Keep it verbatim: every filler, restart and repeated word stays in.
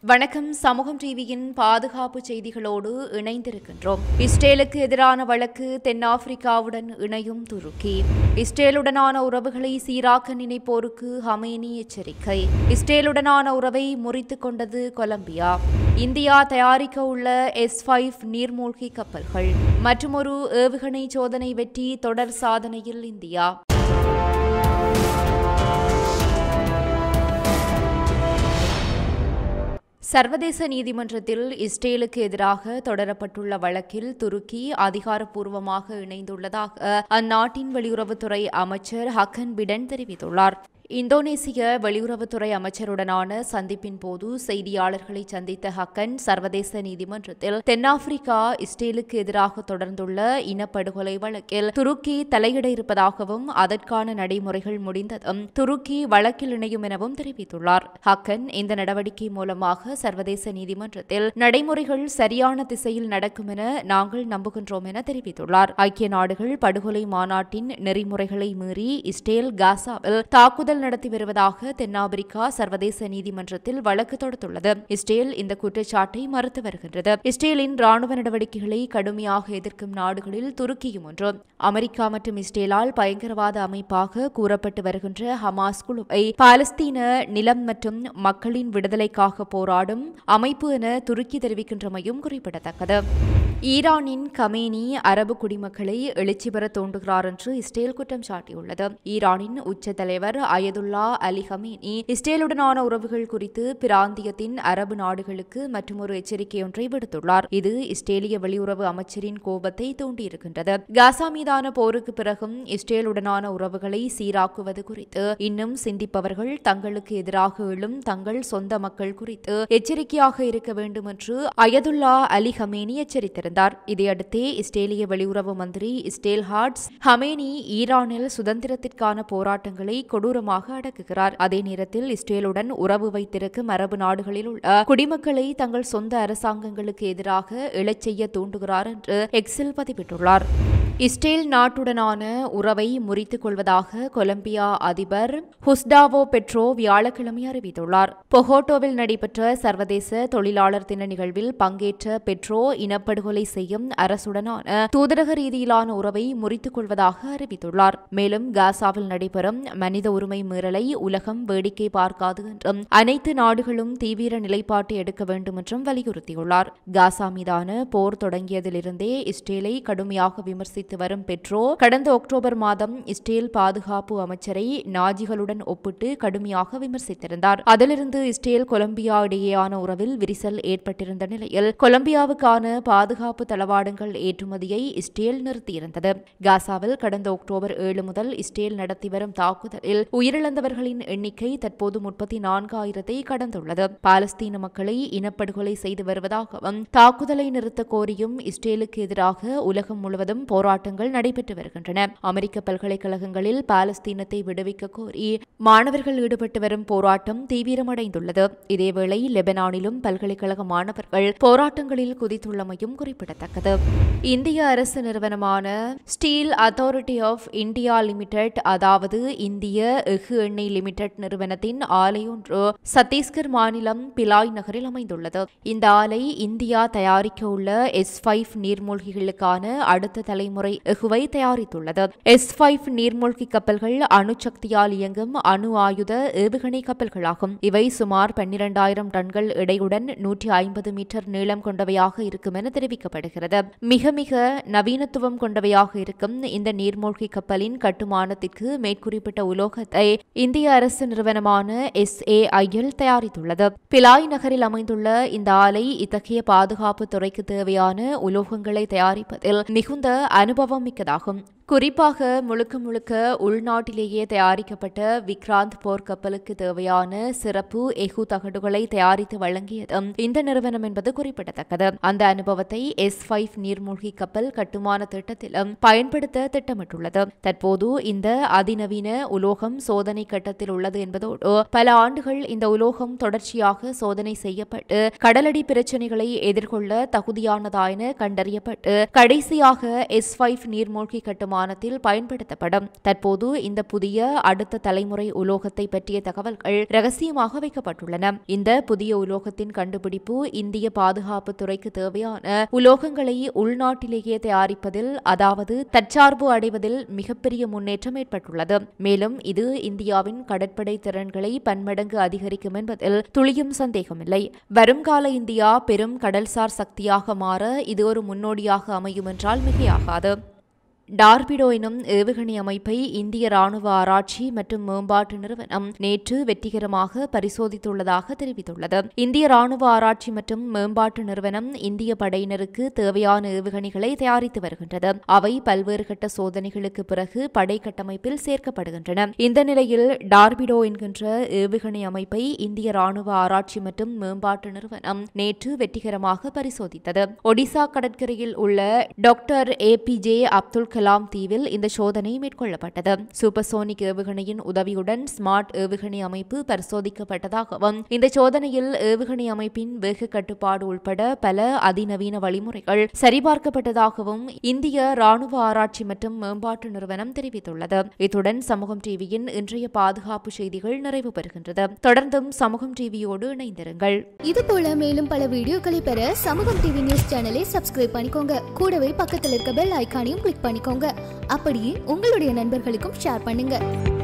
வணக்கம். சமூகம் டிவியின் பாதுகாப்பு செய்திகளோடு இணைந்திருக்கின்றோம். இஸ்ரேலுக்கு எதிரான வழக்கு தென்னாப்பிரிக்காவுடன் இணையும் துருக்கி. இஸ்ரேலுடனான உறவுகளை சீராக்க நினைப்போருக்கு ஹமேனி எச்சரிக்கை. இஸ்ரேலுடனான உறவை முறித்துக் கொண்டது கொலம்பியா. இந்தியா தயாரிக்க உள்ள எஸ் ஐந்து நீர்மூழ்கி கப்பல்கள். மற்றுமொரு ஏவுகணை சோதனை வெற்றி. தொடர் சாதனையில் இந்தியா. சர்வதேச நீதிமன்றத்தில் இஸ்ரேலுக்கு எதிராக தொடரப்பட்டுள்ள வழக்கில் துருக்கி அதிகாரப்பூர்வமாக இணைந்துள்ளதாக அந்நாட்டின் வெளியுறவுத்துறை அமைச்சர் ஹக்கன் பிடன் தெரிவித்துள்ளார். இந்தோனேசிய வெளியுறவுத்துறை அமைச்சருடனான சந்திப்பின் போது செய்தியாளர்களை சந்தித்த ஹக்கன் சர்வதேச நீதிமன்றத்தில் தென்னாப்பிரிக்கா இஸ்ரேலுக்கு எதிராக தொடர்ந்துள்ள இனப்படுகொலை வழக்கில் துருக்கி தலையிட இருப்பதாகவும் அதற்கான நடைமுறைகள் முடிந்ததும் துருக்கி வழக்கில் இணையும் எனவும் தெரிவித்துள்ளார். ஹக்கன் இந்த நடவடிக்கை மூலமாக சர்வதேச நீதிமன்றத்தில் நடைமுறைகள் சரியான திசையில் நடக்கும் என நாங்கள் நம்புகின்றோம் என தெரிவித்துள்ளார். ஐக்கிய நாடுகள் படுகொலை மாநாட்டின் நெறிமுறைகளை மீறி இஸ்ரேல் காசாவில் தாக்குதல் நடத்தி வருவதாக தென்னாப்பிரிக்கா சர்வதேச நீதிமன்றத்தில் வழக்கு தொடுத்துள்ளது. இஸ்ரேல் இந்த குற்றச்சாட்டை மறுத்து வருகின்றது. இஸ்ரேலின் ராணுவ நடவடிக்கைகளை கடுமையாக எதிர்க்கும் நாடுகளில் துருக்கியும் ஒன்று. அமெரிக்கா மற்றும் இஸ்ரேலால் பயங்கரவாத அமைப்பாக கூறப்பட்டு வருகின்ற ஹமாஸ் குழுவை பாலஸ்தீன நிலம் மற்றும் மக்களின் விடுதலைக்காக போராடும் அமைப்பு என துருக்கி தெரிவிக்கின்றமையும் குறிப்பிடத்தக்கது. ஈரானின் கமேனி அரபு குடிமக்களை எழுச்சி பெற தோன்றுகிறார் என்று இஸ்ரேல் குற்றம் சாட்டியுள்ளது. ஈரானின் உச்ச தலைவர் அயதுல்லா அலி கமேனி இஸ்ரேலுடனான உறவுகள் குறித்து பிராந்தியத்தின் அரபு நாடுகளுக்கு மற்றொரு எச்சரிக்கையொன்றை விடுத்துள்ளார். இது இஸ்ரேலிய வெளியுறவு அமைச்சரின் கோபத்தை தூண்டியிருக்கின்றது. காசா மீதான போருக்கு பிறகும் இஸ்ரேலுடனான உறவுகளை சீராக்குவது குறித்து இன்னும் சிந்திப்பவர்கள் தங்களுக்கு எதிராக எழும் தங்கள் சொந்த மக்கள் குறித்து எச்சரிக்கையாக இருக்க வேண்டும் என்று அயதுல்லா அலி கமேனி எச்சரித்திருந்தார். இதையடுத்தே இஸ்ரேலிய வெளியுறவு மந்திரி இஸ்ரேல் ஹாட்ஸ் ஹமேனி ஈரானில் சுதந்திரத்திற்கான போராட்டங்களை கொடூரமாக அடக்குகிறார். அதே நேரத்தில் இஸ்ரேலுடன் உறவு வைத்திருக்கும் அரபு நாடுகளில் உள்ள குடிமக்களை தங்கள் சொந்த அரசாங்கங்களுக்கு எதிராக எழச் செய்ய தூண்டுகிறார் என்று எக்ஸில் பதிவிட்டுள்ளார். இஸ்ரேல் நாட்டுடனான உறவை முறித்துக் கொள்வதாக கொலம்பியா அதிபர் ஹுஸ்டாவோ பெட்ரோ வியாழக்கிழமை அறிவித்துள்ளார். பொகோட்டோவில் நடைபெற்ற சர்வதேச தொழிலாளர் தின நிகழ்வில் பங்கேற்ற பெட்ரோ இனப்படுகொலை செய்யும் அரசுடனான தூதரக ரீதியிலான உறவை முறித்துக் கொள்வதாக அறிவித்துள்ளார். மேலும் காசாவில் நடைபெறும் மனித உரிமை மீறலை உலகம் வேடிக்கை பார்க்காது என்றும் அனைத்து நாடுகளும் தீவிர நிலைப்பாட்டை எடுக்க வேண்டும் என்றும் வலியுறுத்தியுள்ளார். காசா மீதான போர் தொடங்கியதிலிருந்தே இஸ்ரேலை கடுமையாக விமர்சித்து வரும் பெட்ரோ கடந்த அக்டோபர் மாதம் இஸ்ரேல் பாதுகாப்பு அமைச்சரை நாஜிகளுடன் ஒப்பிட்டு கடுமையாக விமர்சித்திருந்தார். அதிலிருந்து இஸ்ரேல் கொலம்பியா இடையேயான உறவில் விரிசல் ஏற்பட்டிருந்த நிலையில் கொலம்பியாவுக்கான பாதுகாப்பு தளவாடங்கள் ஏற்றுமதியை இஸ்ரேல் நிறுத்தியிருந்தது. காசாவில் கடந்த அக்டோபர் ஏழு முதல் இஸ்ரேல் நடத்தி வரும் தாக்குதலில் உயிரிழந்தவர்களின் எண்ணிக்கை தற்போது முப்பத்தி நான்காயிரத்தை கடந்துள்ளது. பாலஸ்தீன மக்களை இனப்படுகொலை செய்து வருவதாகவும் தாக்குதலை நிறுத்த கோரியும் இஸ்ரேலுக்கு எதிராக உலகம் முழுவதும் போராட்டம் போராட்டங்கள் நடைபெற்று வருகின்றன. அமெரிக்க பல்கலைக்கழகங்களில் பாலஸ்தீனத்தை விடுவிக்க கோரி மாணவர்கள் ஈடுபட்டு வரும் போராட்டம் தீவிரமடைந்துள்ளது. இதேவேளை லெபனானிலும் பல்கலைக்கழக மாணவர்கள் போராட்டங்களில் குதித்துள்ளமையும் குறிப்பிடத்தக்கது. இந்திய அரசு நிறுவனமான Steel Authority of India Limited, அதாவது இந்திய எஃகு எண்ணெய் லிமிடெட் நிறுவனத்தின் ஆலை ஒன்று சத்தீஸ்கர் மாநிலம் பிலாய் நகரில் அமைந்துள்ளது. இந்த ஆலை இந்தியா தயாரிக்க உள்ள எஸ் ஐந்து நீர்மூழ்கிகளுக்கான அடுத்த தலைமுறை எஃகுவை தயாரித்துள்ளது. எஸ் ஐந்து நீர்மூழ்கி கப்பல்கள் அணுசக்தியால் இயங்கும் அணு ஆயுத ஏவுகணை கப்பல்களாகும். இவை சுமார் பன்னிரண்டாயிரம் டன்கள் எடையுடன் நூற்றி ஐம்பது மீட்டர் நீளம் கொண்டவையாக இருக்கும் என தெரிவிக்கப்படுகிறது. மிக மிக நவீனத்துவம் கொண்டவையாக இருக்கும் இந்த நீர்மூழ்கி கப்பலின் கட்டுமானத்திற்கு மேற்குறிப்பிட்ட உலோகத்தை இந்திய அரசு நிறுவனமான எஸ் ஏ ஐ எல் தயாரித்துள்ளது. பிலாய் நகரில் அமைந்துள்ள இந்த ஆலை இத்தகைய பாதுகாப்பு துறைக்கு தேவையான உலோகங்களை தயாரிப்பதில் மிகுந்த அனுபவம் மிக்கதாகும். குறிப்பாக முழுக்க முழுக்க உள்நாட்டிலேயே தயாரிக்கப்பட்ட விக்ராந்த் போர் கப்பலுக்கு தேவையான சிறப்பு எஃகு தகடுகளை தயாரித்து வழங்கியதும் இந்த நிறுவனம் என்பது குறிப்பிடத்தக்கது. அந்த அனுபவத்தை எஸ் ஐந்து நீர்மூழ்கி கப்பல் கட்டுமான திட்டத்திலும் பயன்படுத்த திட்டமிட்டுள்ளது. தற்போது இந்த அதிநவீன உலோகம் சோதனை கட்டத்தில் உள்ளது என்பதோடு பல ஆண்டுகள் இந்த உலோகம் தொடர்ச்சியாக சோதனை செய்யப்பட்டு கடலடி பிரச்சினைகளை எதிர்கொள்ள தகுதியானதா என கண்டறியப்பட்டு கடைசியாக எஸ் ஐந்து நீர்மூழ்கி கட்டுமான விமானத்தில் பயன்படுத்தப்படும். தற்போது இந்த புதிய அடுத்த தலைமுறை உலோகத்தை பற்றிய தகவல்கள் ரகசியமாக வைக்கப்பட்டுள்ளன. இந்த புதிய உலோகத்தின் கண்டுபிடிப்பு இந்திய பாதுகாப்பு துறைக்கு தேவையான உலோகங்களை உள்நாட்டிலேயே தயாரிப்பதில், அதாவது தற்சார்பு அடைவதில் மிகப்பெரிய முன்னேற்றம் ஏற்பட்டுள்ளது. மேலும் இது இந்தியாவின் கடற்படை திறன்களை பன்மடங்கு அதிகரிக்கும் என்பதில் துளியும் சந்தேகமில்லை. வருங்கால இந்தியா பெரும் கடல்சார் சக்தியாக மாற இது ஒரு முன்னோடியாக அமையும் என்றால் மிகையாகாது. டார்பிடோ எனும் ஏவுகணை அமைப்பை இந்திய ராணுவ ஆராய்ச்சி மற்றும் மேம்பாட்டு நிறுவனம் நேற்று வெற்றிகரமாக பரிசோதித்துள்ளதாக தெரிவித்துள்ளது. இந்திய ராணுவ ஆராய்ச்சி மற்றும் மேம்பாட்டு நிறுவனம் இந்திய படையினருக்கு தேவையான ஏவுகணைகளை தயாரித்து வருகின்றது. அவை பல்வேறு கட்ட சோதனைகளுக்கு பிறகு படை கட்டமைப்பில் சேர்க்கப்படுகின்றன. இந்த நிலையில் டார்பிடோ என்கின்ற ஏவுகணை அமைப்பை இந்திய ராணுவ ஆராய்ச்சி மற்றும் மேம்பாட்டு நிறுவனம் நேற்று வெற்றிகரமாக பரிசோதித்தது. ஒடிசா கடற்கரையில் உள்ள doctor A P J Abdul Kalam தீவில் இந்த சோதனை மேற்கொள்ளப்பட்டது. சூப்பர்சோனிக் ஏவுகணையின் உதவியுடன் ஸ்மார்ட் ஏவுகணை அமைப்பு பரிசோதிக்கப்பட்டதாகவும், இந்த சோதனையில் ஏவுகணை அமைப்பின் வேக கட்டுப்பாடு உட்பட பல அதிநவீன வழிமுறைகள் சரிபார்க்கப்பட்டதாகவும் இந்திய ராணுவ ஆராய்ச்சி மற்றும் மேம்பாட்டு நிறுவனம் தெரிவித்துள்ளது. இத்துடன் சமூகம் டிவியின் இன்றைய பாதுகாப்பு செய்திகள் நிறைவு பெறுகின்றது. தொடர்ந்தும் சமூகம் டிவியோடு இணைந்திருங்கள். இதுபோல மேலும் பல வீடியோக்களை பெற சமூகம் டிவி நியூஸ் சேனலை சப்ஸ்கிரைப் பண்ணிக்கோங்க. கூடவே பக்கத்தில் இருக்க பெல் ஐகானையும் கிளிக் பண்ணிக்கோங்க. அப்படியே உங்களுடைய நண்பர்களுக்கும் ஷேர் பண்ணுங்க.